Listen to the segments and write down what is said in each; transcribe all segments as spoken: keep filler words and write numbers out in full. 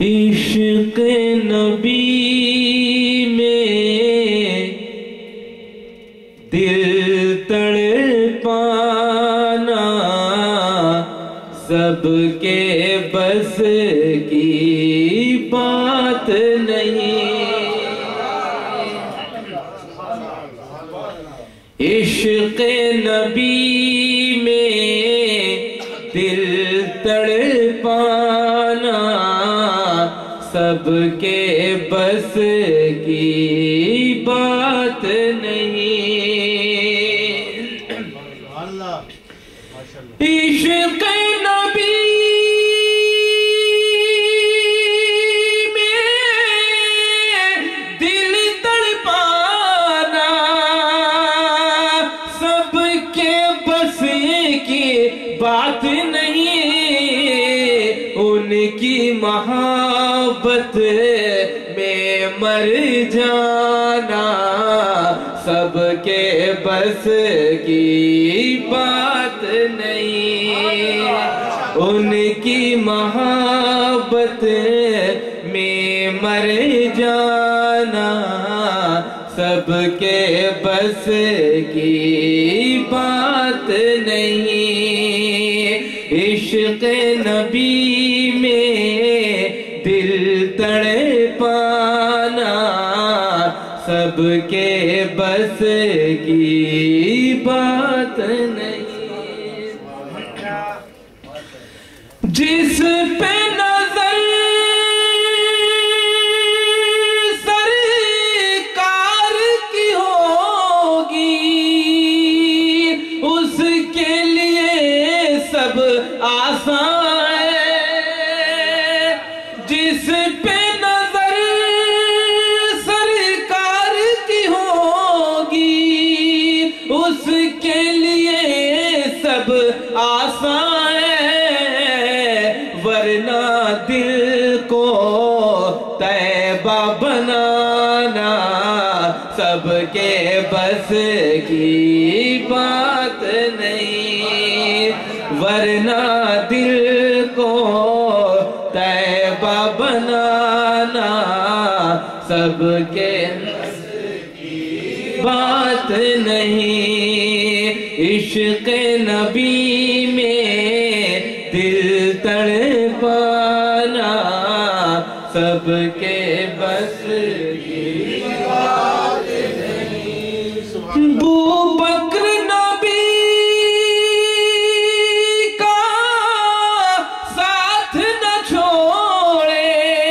عشق نبی میں دل تڑپانا سب کے بس کی بات نہیں، عشق نبی میں دل تڑپانا سب کے بس کی بات نہیں، عشق نبی میں دل تڑپانا سب کے بس کی بات نہیں، ان کی محبت میں مر جانا سب کے بس کی بات نہیں، ان کی محبت میں مر جانا سب کے بس کی بات نہیں، عشق نبی میں دل تڑپانا سب کے بس کی بات نہیں، جس پہ نظر سرکار کی ہوگی اس کے لیے سب آسان ہے، جس پہ نظر سرکار کی ہوگی اس کے لیے سب آسان ہے، ورنہ دل کو طیبہ بنانا سب کے بس کی بات نہیں، ورنہ دل کو طیبہ بنانا سب کے بس کی بات نہیں، عشق نبی میں دل تڑپانا سب کے بس کی بات نہیں، ابو بکر نبی کا ساتھ نہ چھوڑے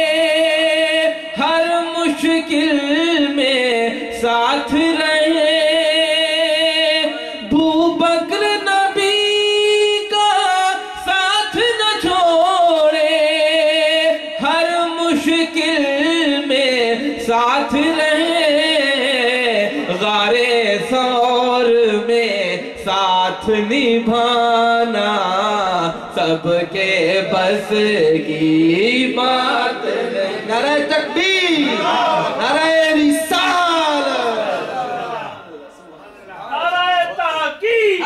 ہر مشکل میں ساتھ رہے، ابو بکر نبی کا ساتھ نہ چھوڑے ہر مشکل میں ساتھ رہے، غار ثور میں ساتھ نبھانا سب کے بس کی بات نہیں، نعرہ تکبیر، نعرہ رسالت، نعرہ تحقیق،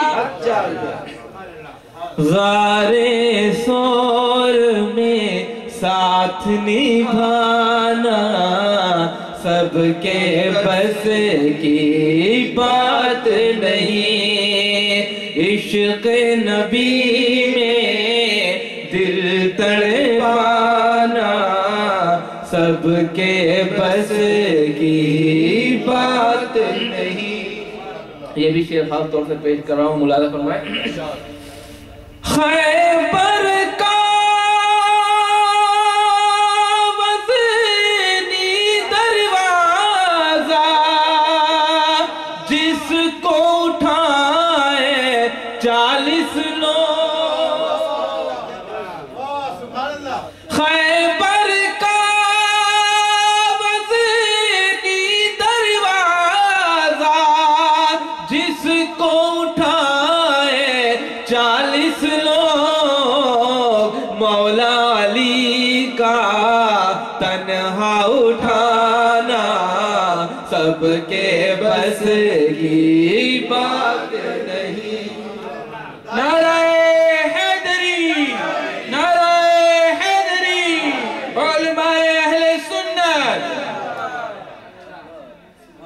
غار ثور میں ساتھ نبھانا سب کے بس کی بات نہیں، عشق نبی میں دل تڑپانا سب کے بس کی بات نہیں، یہ بھی شعر خاص طور سے پیش کر رہا ہوں، ملاحظہ فرمائیں، خیبر کا چالیس لوگ، خیبر کا وزنی دروازہ جس کو اٹھائے چالیس لوگ، مولا علی کا تنہا اٹھانا سب کے بس کی بات نہیں، نعرہ حیدری، نعرہ حیدری، علماء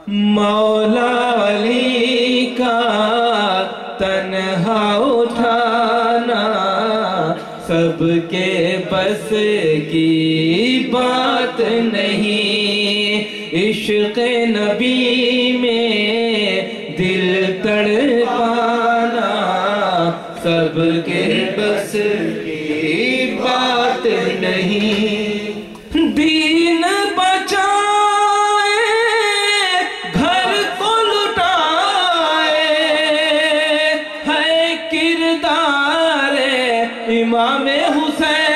مولا علی کا تنہا اٹھانا سب کے بس کی بات نہیں، عشق نبی میں دل تڑپانا سب کے بس کی بات نہیں۔ دین بچائے گھر کو لٹائے ہے کردار امام حسین۔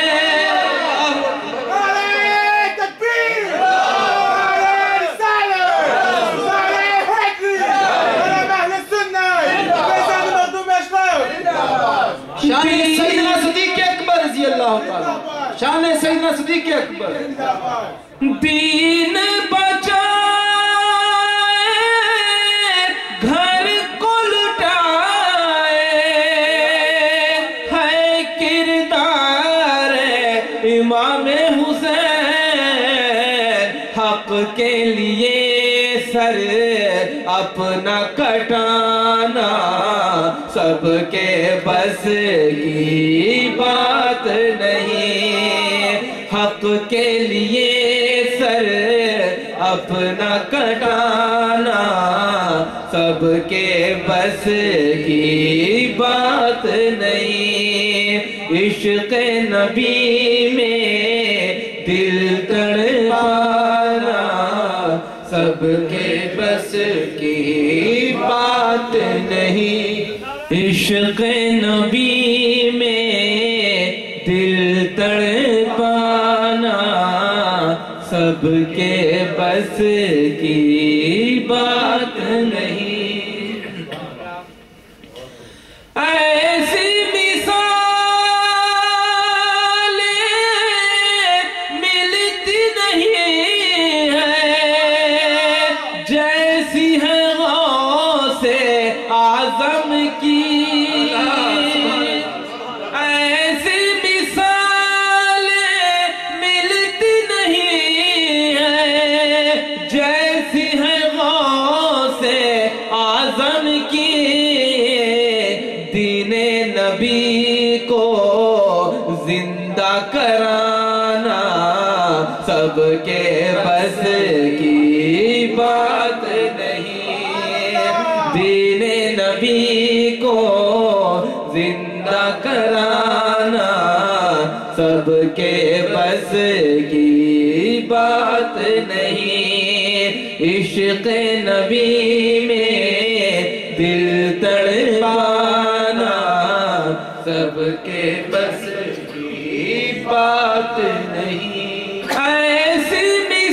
شان سیدنا صدیق اکبر رضی اللہ تعالیٰ، شان سیدنا صدیق اکبر۔ دین بچائے گھر کو لٹائے ہے کردار امام حسین، حق کے لیے سر اپنا کٹانا سب کے بس کی بات نہیں، حق کے لیے سر اپنا کٹانا سب کے بس کی بات نہیں، عشق نبی میں دل تڑپانا سب کے بس کی بات نہیں، عشق نبی میں دل تڑپانا سب کے بس کی بات نہیں۔ ایسی مثالیں ملتی نہیں ہیں جیسی ہے غوث اعظم کی، ایسی مثالیں ملتی نہیں ہیں جیسی ہے غوث اعظم کی، دین نبی کو زندہ کرانا سب کے بس کی بات نہیں، دین نبی کو زندہ کرانا سب کے بس کی بات نہیں، عشق نبی میں دل تڑپانا سب کے بس کی بات نہیں۔ ایسی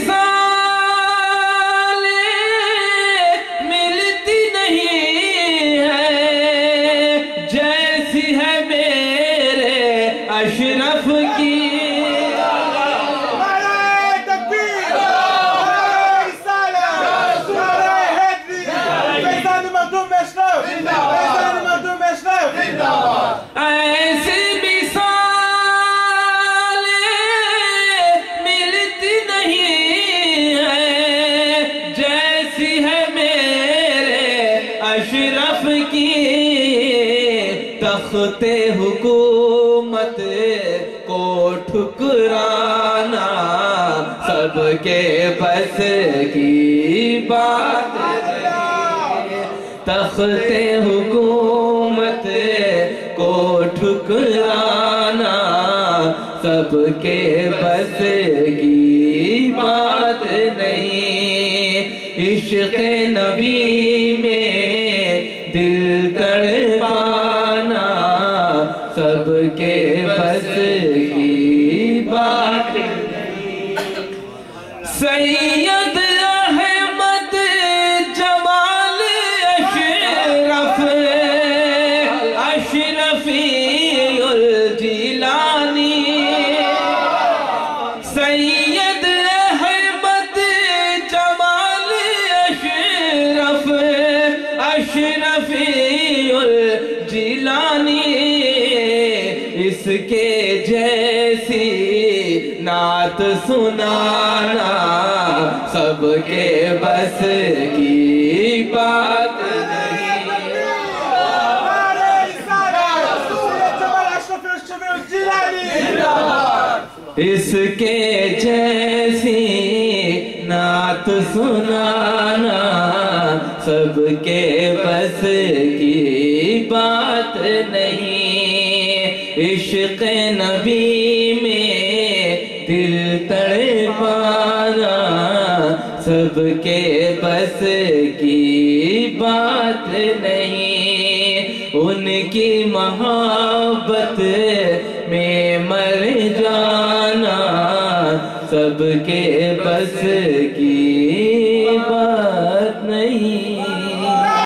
مثالیں ملتی نہیں ہیں جیسی ہے میرے اشرف کی، ایسی مثالیں ملتی نہیں ہیں جیسی ہے میرے اشرف کی، تخت حکومت کو ٹھکرانا سب کے بس کی بات نہیں، تخت حکومت کو ٹھکرانا سب کے بس کی بات نہیں، عشق نبی میں دل تڑپانا سب کے بس کی بات نہیں۔ سید احمد جمال اشرف اشرفی الجیلانی، سید احمد جمال اشرف اشرفی الجیلانی، اس کے جیسی نعت سنانا سب کے بس کی بات نہیں۔ اس کے جیسی نعت سنانا سب کے بس کی بات نہیں۔ عشق نبی میں دل تڑپانا سب کے بس کی بات نہیں۔ ان کی محبت میں مر جانا سب کے بس کی بات نہیں۔